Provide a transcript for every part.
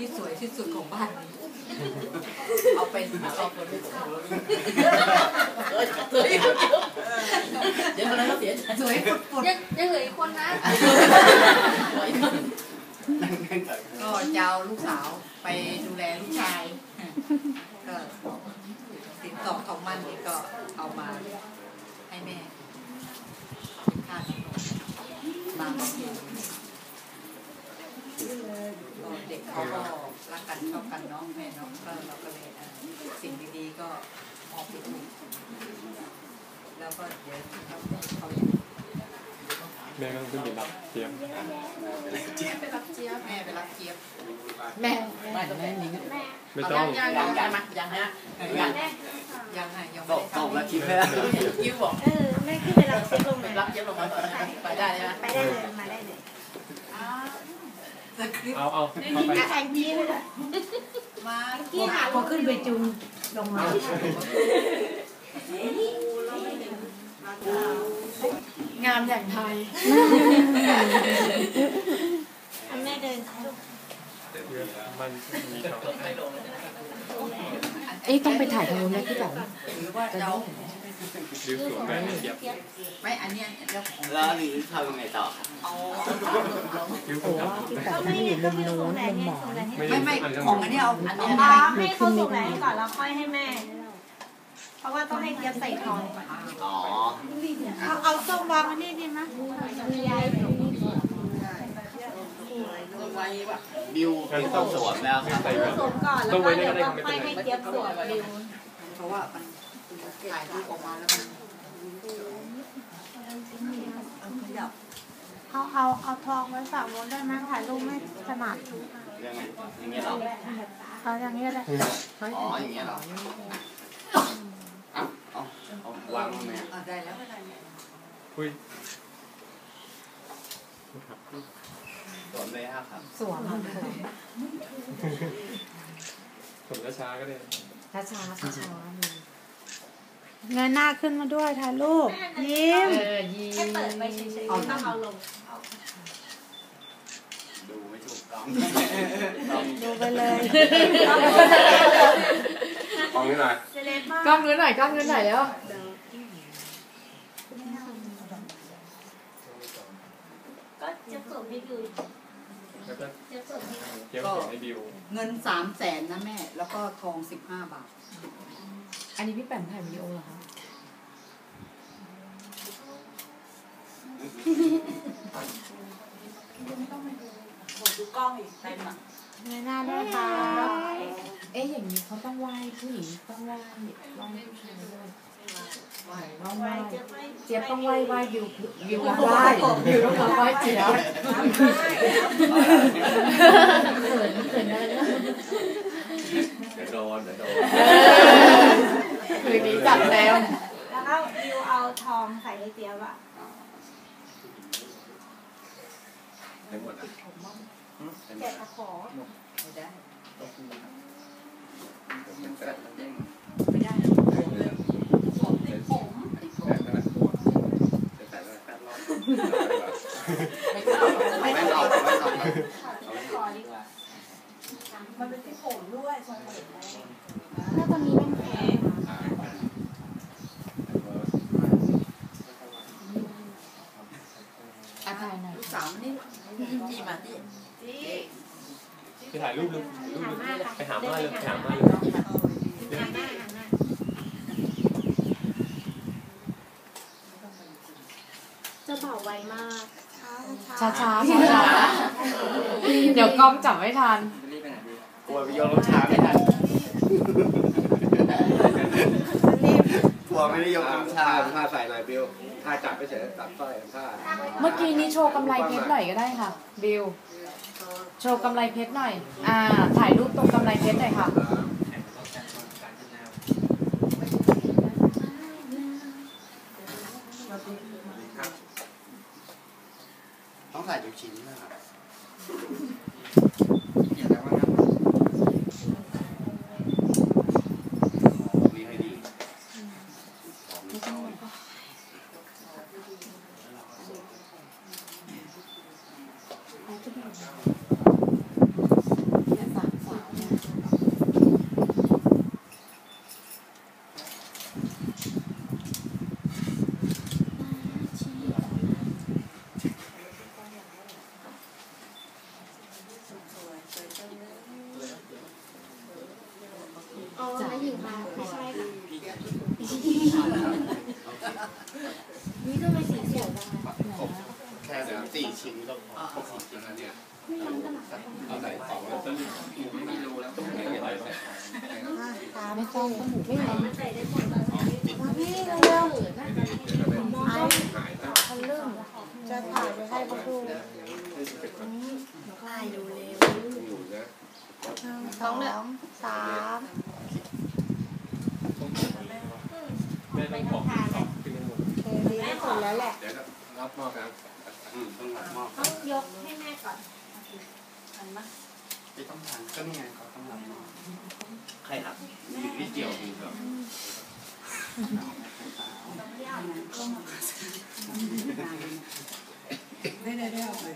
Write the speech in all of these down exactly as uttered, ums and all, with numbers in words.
ที่สวยที่สุดของบ้านนี้เอาเป็นเอาเป็นสวยเดี๋ยวคนนั้นก็เสียใจสวยปุดๆยังยังเหลืออีกคนนะก็จะเอาลูกสาวไปดูแลลูกชายก็สินสอดของมันนี่ก็เอามาให้แม่เป็นค่าขนมตามประเพณีเด็กเขาก็รักกันชอบกันน้องแม่น้องก็เราก็เลยสิ่งดีๆก็ออกไปดูแล้วก็เดี๋ยวเขาเขาแม่ก็ขึ้นไปรับเจี๊ยบไปรับเจี๊ยบแม่ไปรับเจี๊ยบแม่ไม่ต้องแม่นิ่งไม่ต้องยังยังยังยังฮะยังยังไงยังไม่ได้ทำแล้วคิดแล้วคิวบอกเออแม่ขึ้นไปรับเจี๊ยบลงไหนรับเจี๊ยบลงมาก่อนไปได้ไหมไปได้เลยมาได้เลยเอาเอาเอาไปแองจี้เลยมาที่หาพอขึ้นไปจุงลงมางามอย่างไทยแม่เดินมันมีเขาเอ๊ะต้องไปถ่ายทางนู้นไหมพี่แบบหรือว่าเราดิวสวนแม่เจี๊ยบไม่อันนี้เจ้าของแล้วนี่ทำยังไงต่อเอาดิวสวนแต่ไม่อยู่มุมโน้นมุมหมอนไม่ไม่ของอันนี้เอาอันนี้ให้เขาส่งแหวนก่อนแล้วค่อยให้แม่เพราะว่าต้องให้เจี๊ยบใส่ทองอ๋อเอาเอาส้มวางอันนี้ดีไหมบิวต้องสวมแล้วครับสวมก่อนแล้วก็เดี๋ยวก็ค่อยให้เจี๊ยบสวมบิวเพราะว่ามันถ่ายรูปออกมาแล้วมันเอาเอาเอาทองไว้ฝากรถได้ไหมถ่ายรูปไม่ถนัดยังไงอย่างเงี้ยหรอเอาอย่างเงี้ยเลยอ๋ออย่างเงี้ยหรอเอาเอาวางไหมได้แล้วคุยสวมเลยครับสวมสวมช้าๆก็ได้ช้าช้าช้าช้าเงยหน้าขึ้นมาด้วยถ่ายรูปยิ้มแค่เปิดไปเฉยๆต้องเอาลงดูไม่ถูกต้องดูไปเลยกล้องนี้หน่อยกล้องนี้หน่อยกล้องนี้หน่อยแล้วก็จะส่งให้ดูแล้วก็จะส่งให้เจี๊ยบส่งให้บิวเงินสามแสนนะแม่แล้วก็ทองสิบห้าบาทอันนี้พี่แปมถ่ายวิดีโอเหรอคะดูกล้องอีกเต็มอ่ะเงยหน้าด้วยค่ะเอ๊ะอย่างนี้เขาต้องไหว้ผู้หญิงต้องไหว้ไหว้ผู้ชายด้วยไหว้ไหว้เจี๊ยบต้องไหว้ไหว้บิวบิวไหว้บิวต้องไหว้เจี๊ยบเขินเขินอะไรนะเดี๋ยวโดนเดี๋ยวโดนคืนนี้จัดแล้วแล้วก็บิวเอาทองใส่ให้เจี๊ยบอ่ะได้หมดอ่ะเจ็บตะขอไม่ได้เป็นแฟนไม่ได้ผมเลยผมติดผมติดผมเป็นแฟนแฟนรอบไม่เอาไม่เอาไม่เอาไม่เอามันเป็นที่ผมด้วยทรงผมแล้วตอนนี้เป็นแผลอาถ่ายหน่อยลูกสาวนี่จีมาจีจีไปถ่ายรูปเลยรูปไปหาม่าเลยไปหาม่าเลยจะเบาไวมากช้าช้าช้าเดี๋ยวกล้องจับไม่ทันกลัวไปโยนรถช้าไม่ทันกลัวไม่ได้โยนรถช้าผ้าใส่หน่อยบิวผ้าจับไปเฉยตัดสร้อยผ้าเมื่อกี้นี้โชว์กำไรเพชรหน่อยก็ได้ค่ะบิวโชว์กำไรเพชรหน่อยอ่าถ่ายรูปตรงกำไรเพชรหน่อยค่ะต้องใส่ทุกชิ้นนะครับดีให้ดีสนี่ทำไมสีเขียวจังแค่สี่ชิ้นก็พอสี่ชิ้นแล้วเนี่ยเอาใส่สองแล้วจะไม่รู้แล้วต้องไม่ใส่ตาไม่ต้องต้องหมูไม่ไหวใส่ได้หมดมาพี่เร็วๆมองต้องมันเริ่มจะถ่ายไปให้เขาดูถ่ายดูเร็วสองสามแม่ต้องบอกตอบขึ้นหมดโอเคดีที่สุดแล้วแหละเดี๋ยวรับมอบครับอืมต้องรับมอบต้องยกให้แม่ก่อนไม่ต้องทานก็นี่ไงเขาต้องรับมอบใครรับอยู่ที่เกี่ยวดีครับได้ได้ได้เอาไป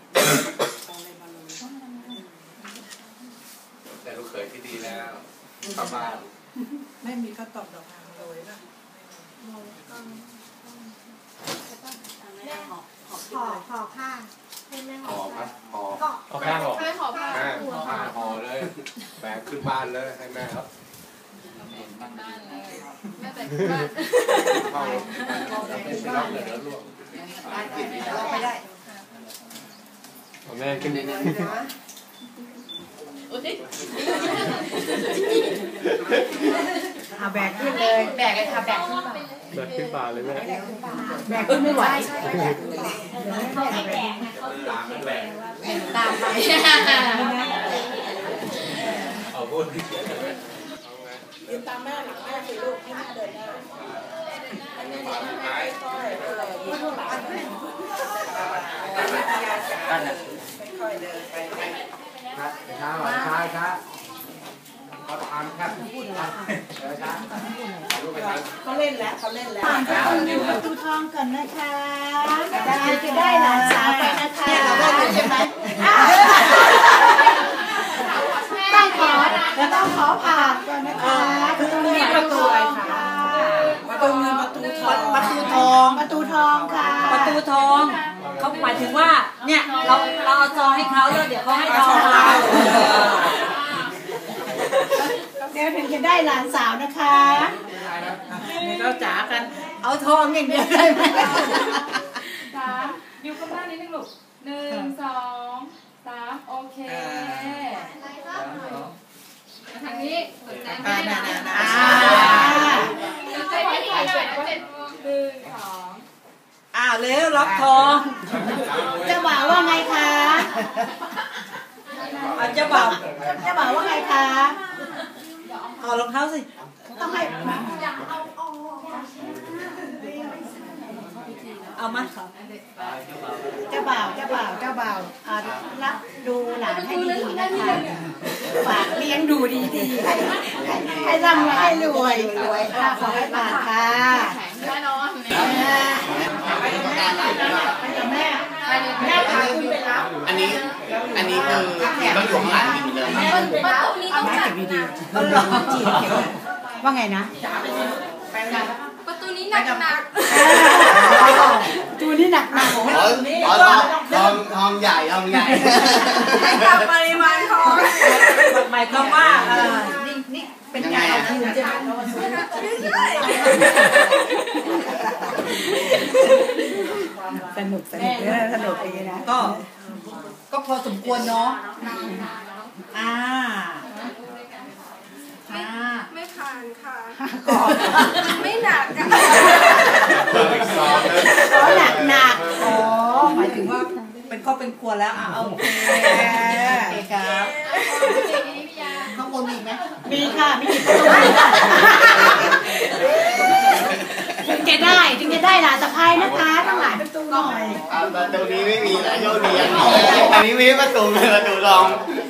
แต่ลูกเขยที่ดีแล้วกลับบ้านไม่มีข้าวตอกดอกไม้โรยนะแม่ห่อห่อผ้าให้แม่ห่อครับห่อก็เอาข้างออกไม่ห่อผ้าแม่ผ้าห่อเลยแบกขึ้นบ้านเลยให้แม่ครับแม่แต่งบ้านเข้าไม่ใช่ล็อกเลยแล้วลวกเราไปได้เอาแม่ขึ้นนิดนึงเอาแบกขึ้นเลยแบกเลยค่ะแบกขึ้นแบบขึ้นป่าเลยแม่แบกขึ้นไม่ไหวเขาไม่แดงนะเขาตามแบกตามไปเอาพูดที่เขียนเลยยืนตามแม่หลังแม่สิลูกให้แม่เดินหน้ามาสุดท้ายนั่นน่ะค่อยๆเดินไปช้าช้าช้าเขาทานครับพูดช้าช้าลูกไปทานเขาเล่นแล้วเขาเล่นแล้วผ่านจากคนอยู่ประตูทองก่อนนะคะได้จะได้หลานสาวไปนะคะเราได้เลยใช่ไหมต้องขอจะต้องขอผ่านก่อนนะคะประตูนี้ประตูอะไรคะประตูเงินประตูทองประตูทองประตูทองค่ะประตูทองเขาหมายถึงว่าเนี่ยเราเราเอาจองให้เขาแล้วเดี๋ยวเขาให้ทองเราเดี๋ยวถึงจะได้หลานสาวนะคะเราจ๋ากันเอาทองอย่างเดียวได้ไหมสามดิวก้มหน้านิดนึงลูกหนึ่งสองสามโอเคทางนี้สนใจแม่อ่านะน่าน่าสนใจแม่ถ่ายหน่อยนะเจ็ดหนึ่งสองอ้าวเร็วรับทองเจะบ่าวว่าไงคะเอาเจ้าบ่าวเจะบ่าวว่าไงคะเอารองเท้าสิต้องให้เอามาเจ้าบ่าวเจ้าบ่าวเจ้าบ่าวอ่ารับดูหลานให้ดีๆนะคะฝากเลี้ยงดูดีๆให้ให้ร่ำให้รวยรวยค่ะขอให้ผ่านค่ะแน่นอนแม่แม่พาคุณไปรับอันนี้อันนี้คือต้องอยู่ข้างหลังกินเลยประตูนี้ต้องจัดนะก็ลองจีบว่าไงนะประตูนี้หนักหนักตูนี่หนักหนักอ๋ออ๋อทองทองใหญ่ทองใหญ่ให้ตามปริมาณทองหมายความว่าเออนี่นี่เป็นการเอาคืนใช่ไหมไม่ใช่สนุกสนุกเออสนุกดีนะก็ก็พอสมควรเนาะอ่าอ่าไม่ผ่านค่ะไม่หนักอ่ะก็หนักหนักอ๋อหมายถึงว่าเป็นครอบเป็นครัวแล้วอ่ะโอเคโอเคครับข้างบนมีอีกไหมมีค่ะมีอีกประตูถึงจะได้ถึงจะได้หลานสะพ้ายนะคะต้องหลายประตูหน่อยประตูนี้ไม่มีแล้วโชคดีอันนี้อันนี้มีประตูเป็นประตูรอง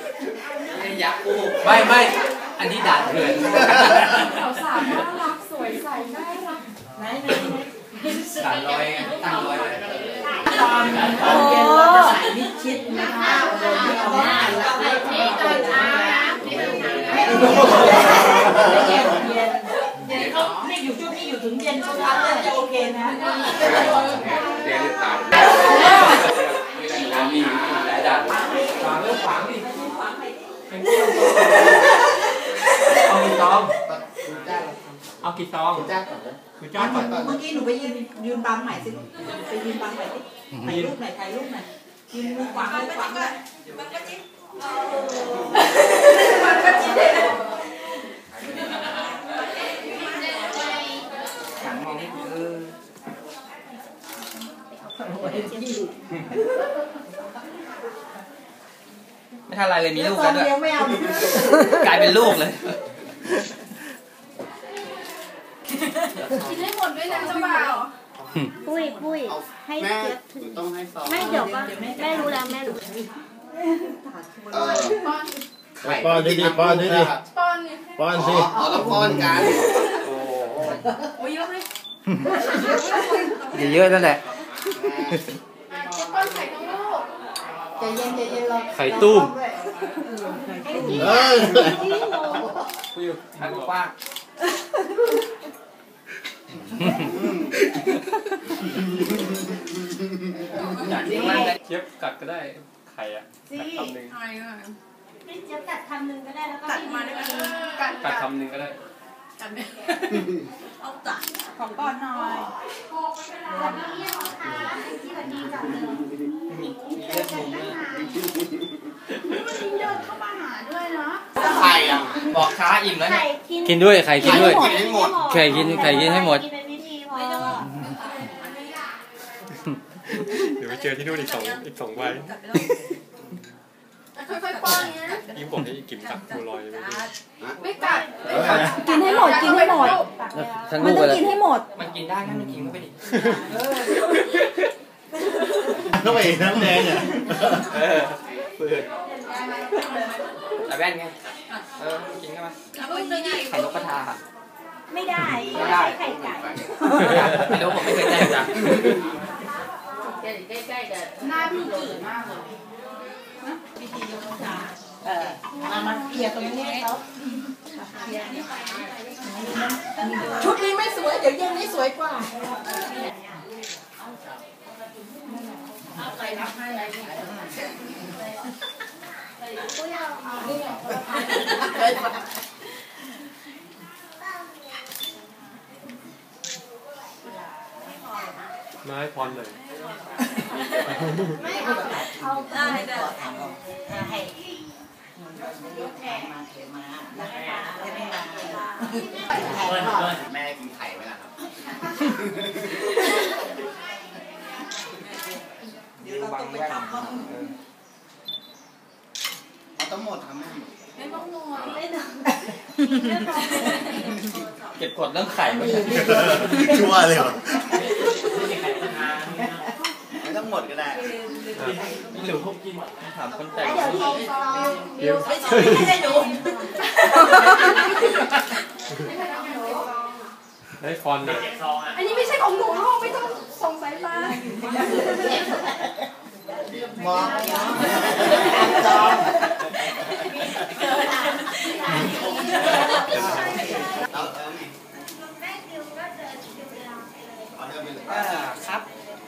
ไม่ไม่อันนี้ด่านเถื่อนสาวสาวน่ารักสวยใสน่ารักด่านลอยตั้งลอยตอนตอนเย็นเราจะใส่มิดชิดนะคะโดยที่เอาหน้าแล้วก็นี่ตอนเช้าไม่เย็นเย็นเย็นเขาไม่อยู่ช่วงนี้อยู่ถึงเย็นทุกวันเลยจะโอเคนะเรียนตายมีหลายด่านฝังเรื่องฝังดิเอาตองเอากี่ซองจ้าก่อนเลยคือจ้าก่อนเมื่อกี้หนูไปยืนยืนบังใหม่สิไปยืนบังใหม่สิถ่ายรูปหน่อยถ่ายรูปหน่อยยืนมือขวางมือขวางเลยมันก็จิ๊บมันก็จิ๊บหันมองนี่เออไม่ทันไรเลยมีลูกแล้วด้วยกลายเป็นลูกเลยกินให้หมดด้วยนะเจ้าบ่าวปุ้ยปุ้ยให้แม่เจี๊ยบต้องให้ซองไม่เดี๋ยวก็แม่รู้แล้วแม่รู้เออป้อนไข่ป้อนดิดิป้อนดิดิป้อนเนี่ยป้อนสิอ๋อต้องป้อนกันโอ้โอ้ยเยอะเลยเยอะๆนั่นแหละอ่ะเจ๊ป้อนไข่ทั้งลูกใจเย็นใจเย็นเราไข่ตุ้มเอ้ยคุยอยู่ทางกว้างอยากกินมากเลยเจี๊ยบกัดก็ได้ไข่อ่ะกัดคำหนึ่งไข่อ่ะให้เจี๊ยบกัดคำหนึ่งก็ได้แล้วก็กัดมาได้ไหมกัดกัดคำหนึ่งก็ได้กัดเนี่ยเอาตัดของก่อนหน่อยวันนี้นะคะที่วันนี้จัดเลยมีมีเลือดมุมด้วยเดินเข้ามาหาด้วยเนาะไข่อ่ะบอกช้าอิ่มแล้วเนี่ยไข่กินกินด้วยไข่กินด้วยกินให้หมดไข่กินไข่กินให้หมดกินเป็นวิธีพอเดี๋ยวไปเจอที่นู่นอีกสองอีกสองใบค่อยๆป้อนเนี้ยยิ่งผมให้กินกัดบัวลอยไปดิไม่กัดไม่กัดกินให้หมดกินให้หมดทั้งมัลูนกต้องเลยกินให้หมดมันกินได้งั้นมันกินก็ไปดิน้ำเองน้ำแดงเนี่ยเออเปิดแต่แว่นไงเออกินกันมาแล้วก็ยังไงไข่นกกระทาไม่ได้ไม่ได้ไข่ไก่ไม่รู้ผมไม่เคยได้จ้ะหน้าพี่จืดมากเลยเออมามาเคลียร์ตรงนี้ให้เขาชุดนี้ไม่สวยเดี๋ยวเย็นนี้สวยกว่าไม้พรหน่อยไม่เอาเอาได้ได้ให้แม่กินไข่ไหมล่ะครับบังแว่นเอาต้องหมดทำแม่ไม่ต้องนอนไม่ต้องเก็บกดเรื่องไข่ไว้ชั่วเลยเหรอไม่ต้องหมดก็ได้นี่หรือพวกกินถามคนแต่งเดี๋ยวพี่ซองเดี๋ยวไม่ใช่ไม่ได้ดูให้พรหน่อยอันนี้ไม่ใช่ของหนูลูกไม่ต้องส่งสายตามองจอ